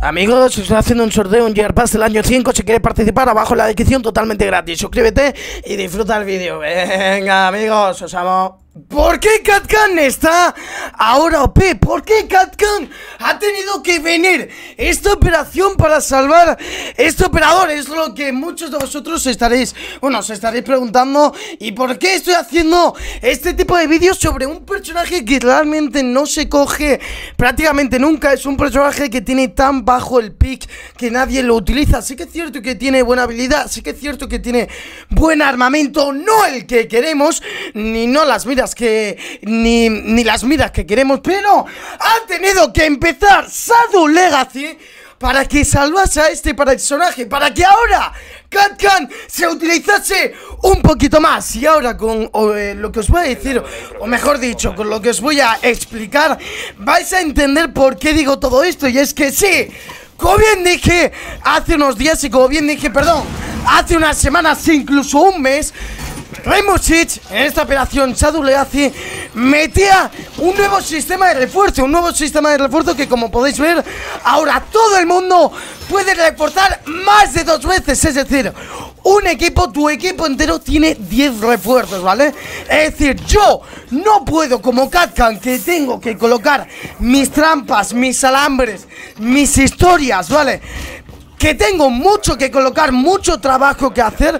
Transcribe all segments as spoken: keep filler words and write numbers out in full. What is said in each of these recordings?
Amigos, estoy haciendo un sorteo, un Year Pass del año cinco. Si quieres participar, abajo en la descripción, totalmente gratis. Suscríbete y disfruta el vídeo. Venga, amigos, os amo. ¿Por qué Katkan está ahora O P? ¿Por qué Katkan ha tenido que venir esta operación para salvar este operador? Es lo que muchos de vosotros estaréis, bueno, os estaréis preguntando. ¿Y por qué estoy haciendo este tipo de vídeos sobre un personaje que realmente no se coge prácticamente nunca? Es un personaje que tiene tan bajo el pick que nadie lo utiliza. Sí que es cierto que tiene buena habilidad, sí que es cierto que tiene buen armamento, no el que queremos, ni no las miras que ni, ni las miras que queremos, pero han tenido que empezar Shadow Legacy para que salvase a este personaje, para que ahora Katkan se utilizase un poquito más. Y ahora con o, eh, lo que os voy a decir, o mejor dicho, con lo que os voy a explicar, vais a entender por qué digo todo esto. Y es que sí, como bien dije hace unos días y como bien dije, perdón, hace unas semanas, incluso un mes, Rainbow Six, en esta operación Shadow Legacy, metía un nuevo sistema de refuerzo, un nuevo sistema de refuerzo que, como podéis ver, ahora todo el mundo puede reforzar más de dos veces. Es decir, un equipo, tu equipo entero tiene diez refuerzos, ¿vale? Es decir, yo no puedo, como Katkan, que tengo que colocar mis trampas, mis alambres, mis historias, ¿vale? Que tengo mucho que colocar, mucho trabajo que hacer.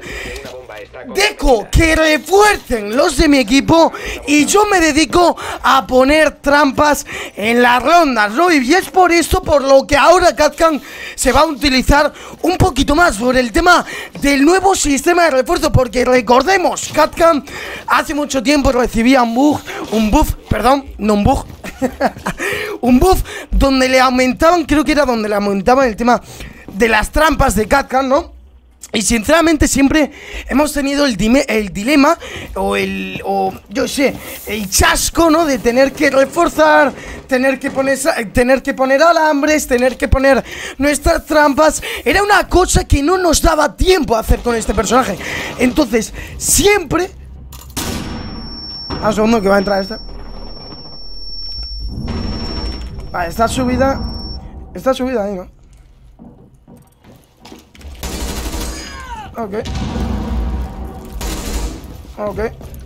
Dejo que refuercen los de mi equipo y yo me dedico a poner trampas en las rondas, ¿no? Y es por eso por lo que ahora Katkan se va a utilizar un poquito más por el tema del nuevo sistema de refuerzo. Porque recordemos, Katkan hace mucho tiempo recibía un bug, un buff, perdón, no un bug, un buff donde le aumentaban, creo que era donde le aumentaban el tema de las trampas de Katkan, ¿no? Y sinceramente siempre hemos tenido el, dime, el dilema o el, o yo sé, el chasco, ¿no? De tener que reforzar, tener que poner, tener que poner alambres, tener que poner nuestras trampas. Era una cosa que no nos daba tiempo a hacer con este personaje. Entonces, siempre... Un segundo que va a entrar esta. Vale, está subida. Está subida ahí, ¿no? Ok. Ok.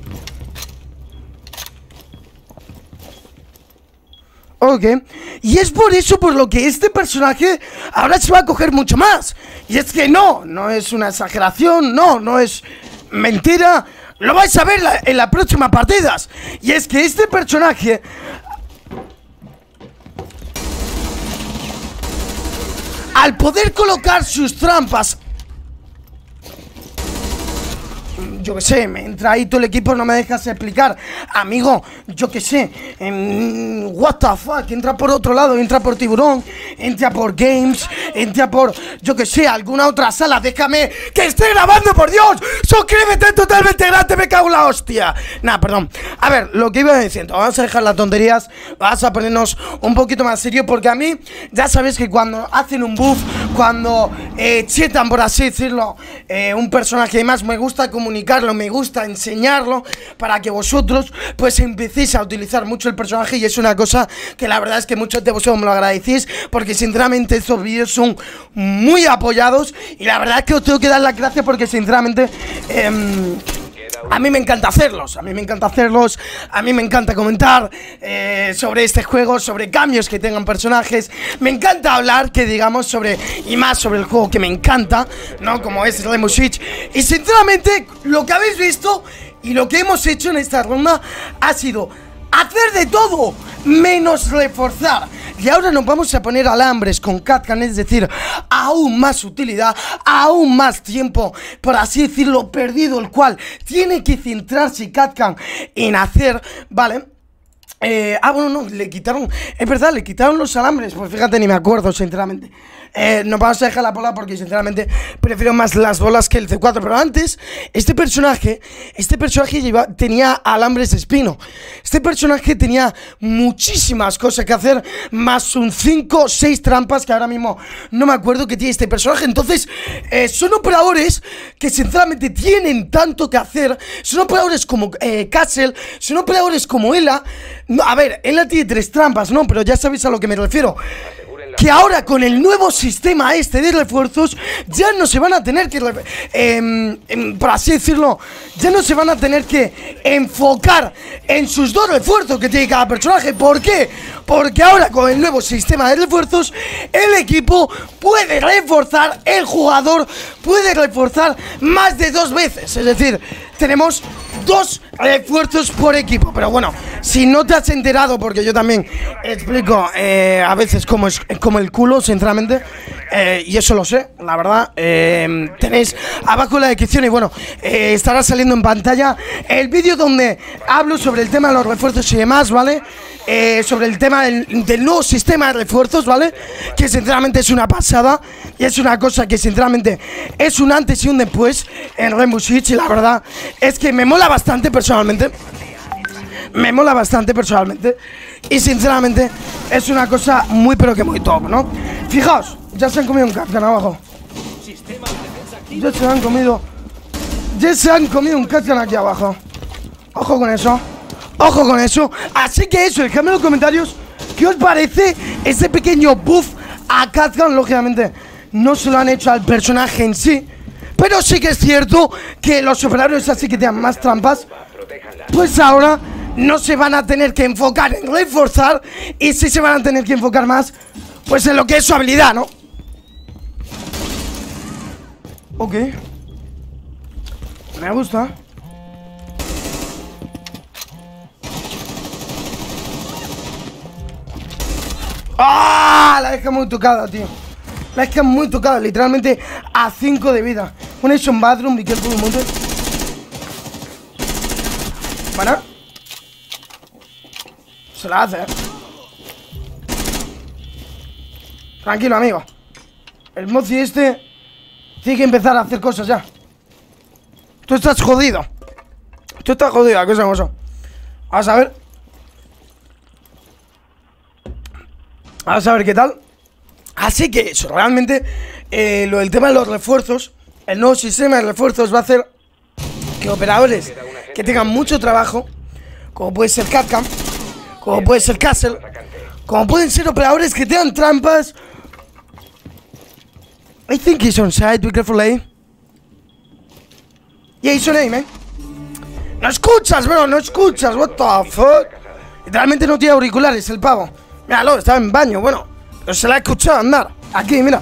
Ok. Y es por eso por lo que este personaje ahora se va a coger mucho más. Y es que no, no es una exageración, no, no es mentira. Lo vais a ver la, en las próximas partidas. Y es que este personaje, al poder colocar sus trampas, yo que sé, me entra ahí todo el equipo, no me dejas explicar. Amigo, yo que sé, en what the fuck, entra por otro lado, entra por Tiburón, entra por Games, entra por, yo que sé, alguna otra sala. Déjame que esté grabando, por Dios. Suscríbete, totalmente gratis, me cago en la hostia. Nah, perdón. A ver, lo que iba diciendo, vamos a dejar las tonterías, vamos a ponernos un poquito más serio. Porque a mí, ya sabéis que cuando hacen un buff, cuando eh, chetan, por así decirlo, eh, un personaje y más, me gusta comunicar, me gusta enseñarlo para que vosotros pues empecéis a utilizar mucho el personaje. Y es una cosa que la verdad es que muchos de vosotros me lo agradecéis, porque sinceramente estos vídeos son muy apoyados y la verdad es que os tengo que dar las gracias porque sinceramente eh, a mí me encanta hacerlos, a mí me encanta hacerlos, a mí me encanta comentar eh, sobre este juego, sobre cambios que tengan personajes. Me encanta hablar, que digamos, sobre, y más sobre el juego que me encanta, ¿no? Como es Rainbow Six. Y sinceramente, lo que habéis visto y lo que hemos hecho en esta ronda ha sido hacer de todo menos reforzar. Y ahora nos vamos a poner alambres con Katkan, es decir, aún más utilidad, aún más tiempo, por así decirlo, perdido, el cual tiene que centrarse Katkan en hacer, ¿vale? Eh, ah, bueno, no, le quitaron, es verdad, le quitaron los alambres. Pues fíjate, ni me acuerdo, sinceramente. eh, Nos vamos a dejar la bola porque sinceramente prefiero más las bolas que el C cuatro. Pero antes, este personaje Este personaje lleva, tenía alambres de espino. Este personaje tenía muchísimas cosas que hacer, más un cinco o seis trampas que ahora mismo no me acuerdo que tiene este personaje. Entonces, eh, son operadores que sinceramente tienen tanto que hacer. Son operadores como eh, Castle, son operadores como Ela. No, a ver, Ela tiene tres trampas, ¿no? Pero ya sabéis a lo que me refiero. que ahora con el nuevo sistema este de refuerzos ya no se van a tener que, eh, eh, por así decirlo, ya no se van a tener que enfocar en sus dos refuerzos que tiene cada personaje. ¿Por qué? Porque ahora con el nuevo sistema de refuerzos el equipo puede reforzar, el jugador puede reforzar más de dos veces. Es decir, tenemos dos refuerzos por equipo. Pero bueno, si no te has enterado, porque yo también explico eh, a veces cómo es como el culo, sinceramente, eh, y eso lo sé, la verdad, eh, tenéis abajo en la descripción y bueno, eh, estará saliendo en pantalla el vídeo donde hablo sobre el tema de los refuerzos y demás, ¿vale? Eh, sobre el tema del, del nuevo sistema de refuerzos, ¿vale? Que sinceramente es una pasada y es una cosa que sinceramente es un antes y un después en Rainbow Six, y la verdad es que me mola bastante personalmente. Me mola bastante personalmente y sinceramente es una cosa muy pero que muy top, ¿no? Fijaos, ya se han comido un Katkan abajo. Ya se han comido Ya se han comido un Katkan aquí abajo. Ojo con eso. Ojo con eso. Así que eso, dejadme en los comentarios ¿qué os parece ese pequeño buff a Katkan? Lógicamente no se lo han hecho al personaje en sí, pero sí que es cierto que los operarios así que tengan más trampas, pues ahora no se van a tener que enfocar en reforzar y sí se van a tener que enfocar más pues en lo que es su habilidad, ¿no? Ok. Me gusta. ¡Ah! La deja muy tocada, tío. La deja muy tocada, literalmente a cinco de vida. Un Action Bathroom, y que el monte. Bueno. Se la hace, ¿eh? Tranquilo, amigo. El Mozi este tiene que empezar a hacer cosas ya. Tú estás jodido. Tú estás jodido, ¿qué es eso? Vamos a ver. Vamos a ver qué tal. Así que eso, realmente eh, lo del tema de los refuerzos, el nuevo sistema de refuerzos va a hacer que operadores que tengan mucho trabajo, como puede ser Katkan, como puede ser Castle, como pueden ser operadores que tengan trampas. I think he's on side, be careful, eh. Yeah, he's on aim, eh. No escuchas, bro, no escuchas, what the fuck. Literalmente no tiene auriculares el pavo. Míralo, estaba en baño, bueno, pero se la ha escuchado andar. Aquí, mira.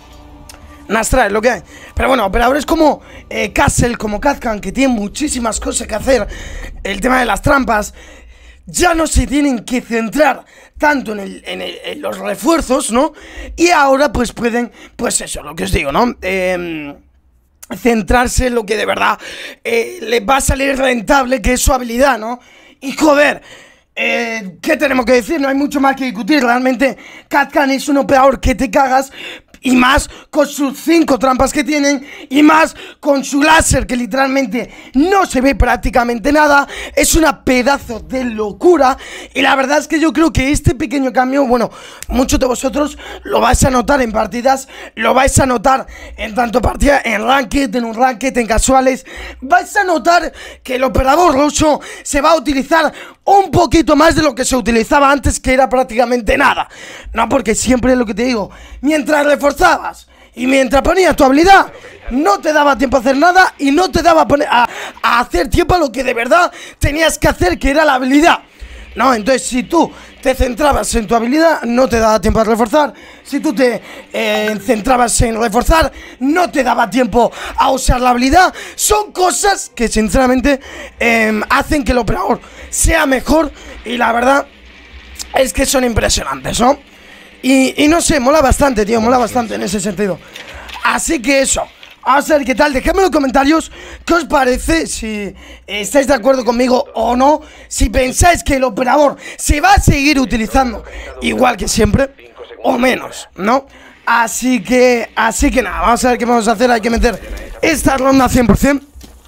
Nastra es lo que hay. Pero bueno, operadores como eh, Castle, como Katkan, que tienen muchísimas cosas que hacer. El tema de las trampas, ya no se tienen que centrar tanto en, el, en, el, en los refuerzos, ¿no? Y ahora pues pueden, pues eso, lo que os digo, ¿no? Eh, centrarse en lo que de verdad eh, les va a salir rentable, que es su habilidad, ¿no? Y joder, eh, ¿qué tenemos que decir? No hay mucho más que discutir. Realmente Katkan es un operador que te cagas. Y más con sus cinco trampas que tienen. Y más con su láser, que literalmente no se ve prácticamente nada. Es una pedazo de locura. Y la verdad es que yo creo que este pequeño cambio, bueno, muchos de vosotros lo vais a notar en partidas. Lo vais a notar en tanto partida, en ranked, en un ranked, en casuales. Vais a notar que el operador ruso se va a utilizar un poquito más de lo que se utilizaba antes, que era prácticamente nada. No, porque siempre es lo que te digo, mientras reforzabas y mientras ponías tu habilidad, no te daba tiempo a hacer nada. Y no te daba a, a hacer tiempo a lo que de verdad tenías que hacer, que era la habilidad. No, entonces si tú te centrabas en tu habilidad, no te daba tiempo a reforzar. Si tú te eh, centrabas en reforzar, no te daba tiempo a usar la habilidad. Son cosas que sinceramente eh, hacen que el operador sea mejor. Y la verdad es que son impresionantes, ¿no? Y, y no sé, mola bastante, tío, mola bastante en ese sentido. Así que eso, vamos a ver qué tal. Dejadme en los comentarios qué os parece, si estáis de acuerdo conmigo o no. Si pensáis que el operador se va a seguir utilizando igual que siempre o menos, ¿no? Así que, así que nada, vamos a ver qué vamos a hacer. Hay que meter esta ronda cien por cien.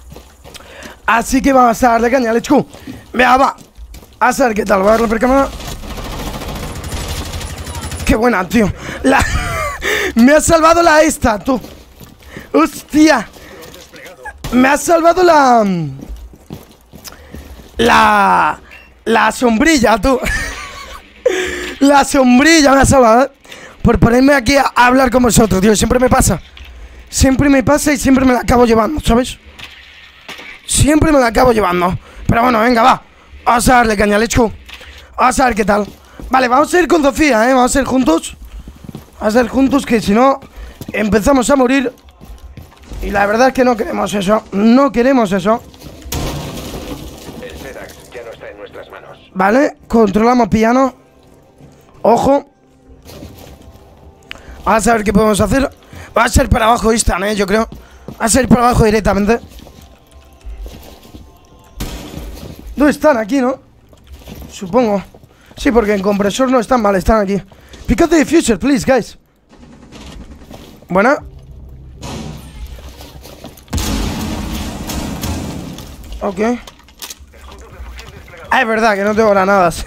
Así que vamos a darle caña, let's go. Venga, va. Vamos a ver qué tal, voy a darle por cámara. Qué buena, tío. La... Me ha salvado la esta, tú. Hostia. Me ha salvado la... La... La sombrilla, tú. La sombrilla me ha salvado, ¿eh? por ponerme aquí a, a hablar con vosotros, tío. Siempre me pasa. Siempre me pasa y siempre me la acabo llevando, ¿sabes? Siempre me la acabo llevando. Pero bueno, venga, va. Vamos a darle caña, let's go. Vamos a ver qué tal. Vale, vamos a ir con Sofía, ¿eh? Vamos a ir juntos. Vamos a ir juntos, que si no empezamos a morir. Y la verdad es que no queremos eso. No queremos eso. El Sedax ya no está en nuestras manos. Vale, controlamos piano. Ojo. Vamos a ver qué podemos hacer. Va a ser para abajo Istan, eh, yo creo. Va a ser para abajo directamente. ¿Dónde están? Aquí, ¿no? Supongo. Sí, porque en compresor no están mal, están aquí. Pick up the diffuser, please, guys. Buena. Ok. Ah, es verdad que no tengo granadas.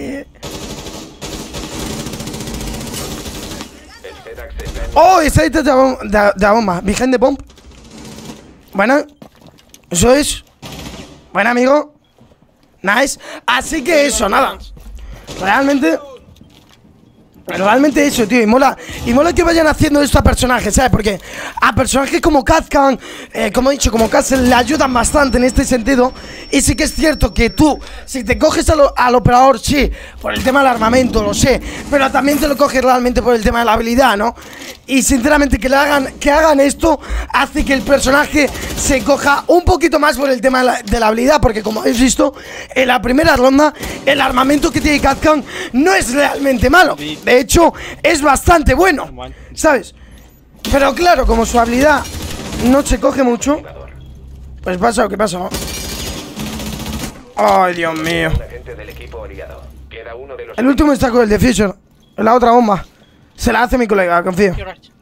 Oh, está detrás de, bom de, de la bomba. Behind the bomb. Buena. Eso es. Buena, amigo. Nice. Así que eso, nada. Realmente. Realmente eso, tío. Y mola. Y mola que vayan haciendo esto a personajes, ¿sabes? Porque a personajes como Kazkan, eh, como he dicho, como Castle, le ayudan bastante en este sentido. Y sí que es cierto que tú, si te coges al, al operador, sí, por el tema del armamento, lo sé. Pero también te lo coges realmente por el tema de la habilidad, ¿no? Y sinceramente que le hagan, que hagan esto hace que el personaje se coja un poquito más por el tema de la, de la habilidad. Porque como habéis visto, en la primera ronda, el armamento que tiene Kazkan no es realmente malo. De hecho, es bastante bueno, ¿sabes? Pero claro, como su habilidad no se coge mucho, pues pasa lo que pasa, ¿no? Ay, Dios mío. El último está con el diffuser. En la otra bomba. Se la hace mi colega, confío.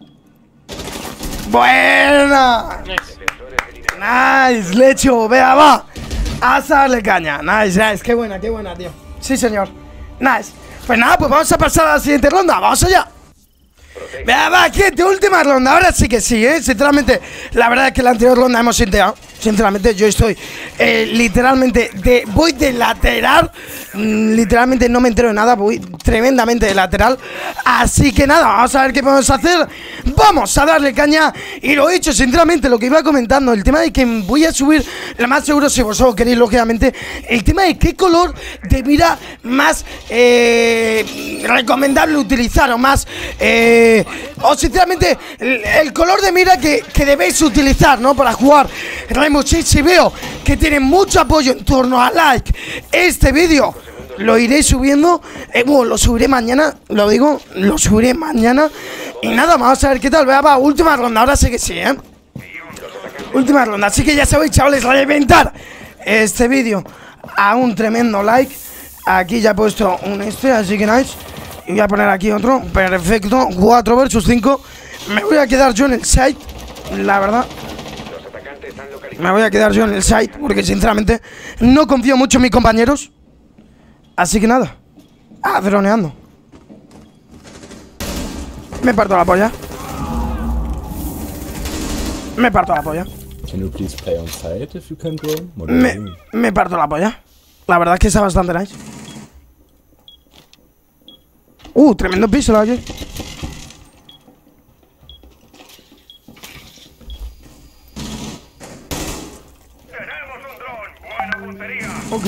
¡Buena! Nice, lecho, vea, va. A darle caña. Nice, nice, qué buena, qué buena, tío. Sí, señor. Nice. Pues nada, pues vamos a pasar a la siguiente ronda. Vamos allá. Vea, va, gente, última ronda. Ahora sí que sí, eh. Sinceramente, la verdad es que la anterior ronda hemos integrado. Sinceramente, yo estoy eh, literalmente de, voy de lateral. mm, Literalmente no me entero de nada. Voy tremendamente de lateral. Así que nada, vamos a ver qué podemos hacer. Vamos a darle caña. Y lo he hecho, sinceramente, lo que iba comentando, el tema de que voy a subir, lo más seguro, si vosotros queréis, lógicamente, el tema de qué color de mira más eh, recomendable utilizar. O más eh, O sinceramente el, el color de mira que, que debéis utilizar, ¿no? Para jugar Rainbow Six. Si veo que tiene mucho apoyo en torno a like este vídeo, lo iré subiendo. eh, Bueno, lo subiré mañana. Lo digo, lo subiré mañana. Y nada, vamos a ver qué tal. Vea, va, última ronda, ahora sí que sí, ¿eh? Última ronda, así que ya sabéis, chavales, reventar este vídeo a un tremendo like. Aquí ya he puesto un este, así que nice. Y voy a poner aquí otro, perfecto. Cuatro versus cinco. Me voy a quedar yo en el site, la verdad. Me voy a quedar yo en el site porque sinceramente no confío mucho en mis compañeros. Así que nada. Ah, droneando. Me parto la polla. Me parto la polla. Can you please play on site if you can drone? Me, me parto la polla. La verdad es que está bastante nice. Uh, tremendo piso la aquí. Tenemos un dron, buena puntería. Ok.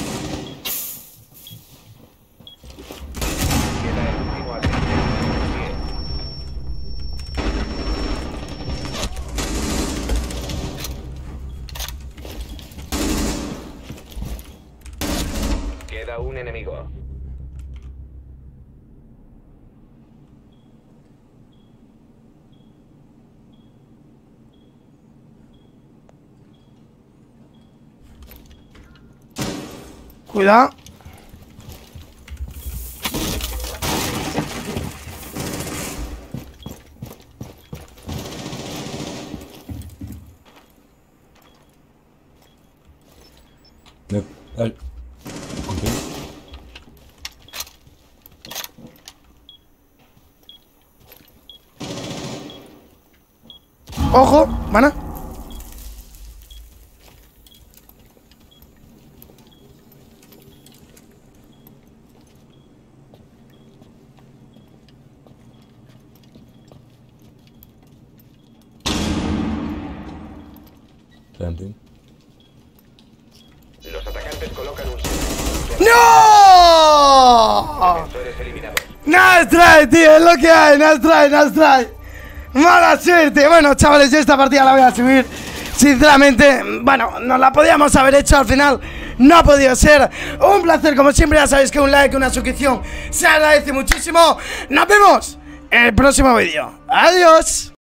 Queda un enemigo. Cuidado. Ne, al- okay. Ojo, mana. planting. Los atacantes colocan un... ¡No! Defensores eliminados. Nice try, tío, es lo que hay, nice try, nice try. Mala suerte. Bueno, chavales, yo esta partida la voy a subir. Sinceramente, bueno, nos la podíamos haber hecho al final. No ha podido ser. Un placer, como siempre, ya sabéis que un like, una suscripción se agradece muchísimo. Nos vemos en el próximo vídeo. Adiós.